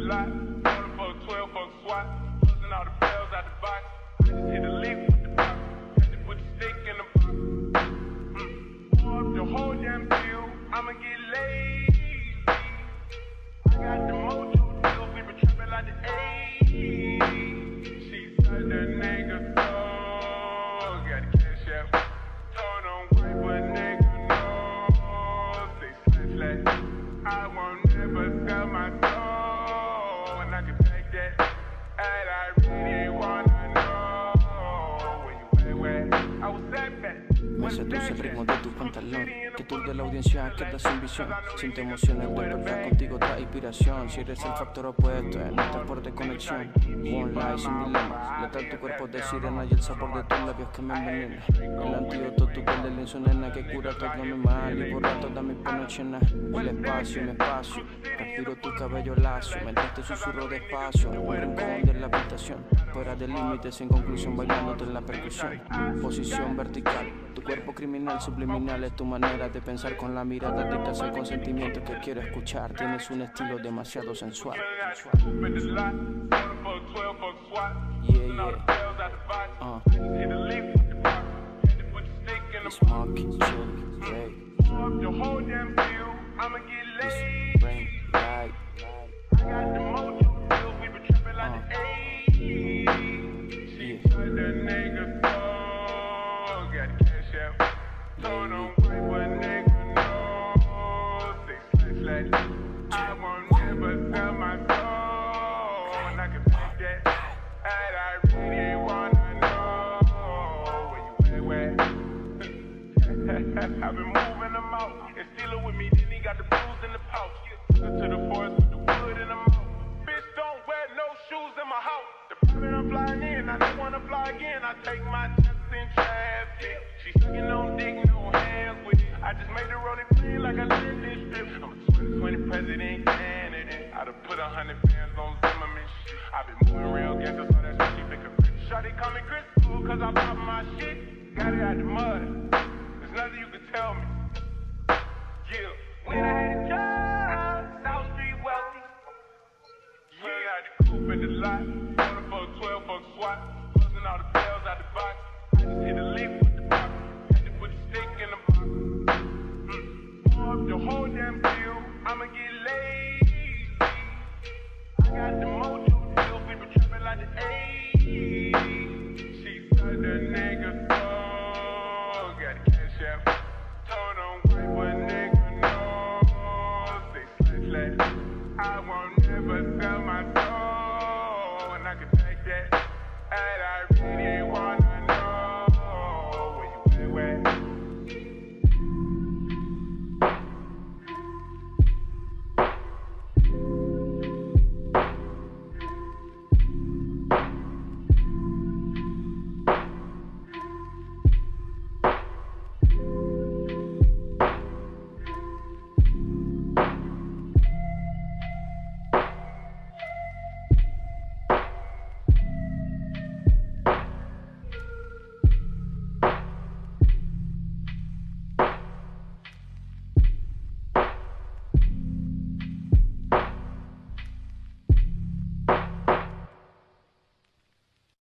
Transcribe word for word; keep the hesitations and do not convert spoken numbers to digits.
lot. Order for twelve for SWAT. Busting all the bells out the box. I just hit a leaf with the box. Had to put the stick in the box. Mm. Pour up the whole damn deal. I'ma get lazy. I got the mojo deals. We been trapping like the eighties. She said the nigga so. Got the cash out. Told him white, but nigga no. Say slash slash. I won't never sell my soul. And I can take that. And I really wanna know where you at, where I was at back. Me seduce el ritmo de tu pantalón, que tú de la audiencia queda sin visión. Siente emociones de verdad, contigo da inspiración. Si eres el factor opuesto en este puerto de conexión. One life sin dilemas, letal tu cuerpo de sirena y el sabor de tus labios que me envenena. El antídoto tu piel de lienzo, nena, que cura todo mi mal y borra toda mi pena llena. El espacio, mi espacio, respiro tu cabello lacio, mientras te susurro despacio. Un rincón de la habitación, fuera de límites, en conclusión bailándote en la percusión. Posición vertical. Tu cuerpo criminal subliminal es tu manera de pensar, con la mirada dictas el consentimiento que quiero escuchar. Tienes un estilo demasiado sensual. Yeah, yeah. Uh. It's monkey, chill, great. This brain, right. I won't never sell my soul, and I can take that. And I really wanna know where you at, where. I've been moving them out, and stealing with me, then he got the blues in the pouch. To the forest with the wood in the mouth. Bitch, don't wear no shoes in my house. The private I'm flying in, I don't wanna fly again. I take my chances in traffic. She sucking on dick, no hands with it. I just made her roll it clean like I did this strip. I'm a twenty twenty president candidate. I done put a hundred bands on Zimmerman shit. I been moving real gangster, so that's why she pick a grip. Shawty call me Chris Cool, cause I pop my shit. Got it out the mud. There's nothing you can tell me. Yeah. When I had a job, South Street wealthy. Yeah, I had the coupe in the lot. Order for twelve for SWAT. Busting all the bells out the box. I just hit a leaf with the box. Had to put the stick in the box. Mm. Pour up the whole damn deal. I'ma get lazy. I got the